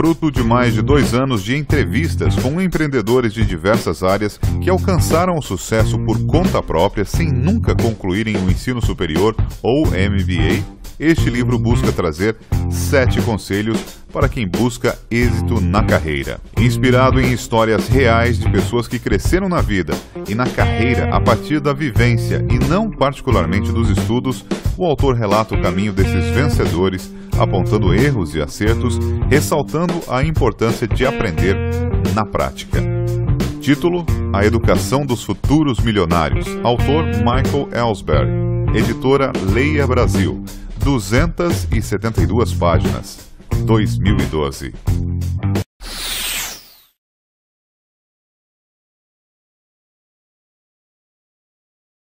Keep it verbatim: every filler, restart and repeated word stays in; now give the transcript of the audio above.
fruto de mais de dois anos de entrevistas com empreendedores de diversas áreas que alcançaram o sucesso por conta própria sem nunca concluírem o ensino superior ou M B A, este livro busca trazer sete conselhos para quem busca êxito na carreira. Inspirado em histórias reais de pessoas que cresceram na vida e na carreira a partir da vivência e não particularmente dos estudos, o autor relata o caminho desses vencedores, apontando erros e acertos, ressaltando a importância de aprender na prática. Título: A Educação dos Futuros Milionários. Autor: Michael Ellsbury. Editora Leia Brasil. duzentas e setenta e duas páginas. dois mil e doze.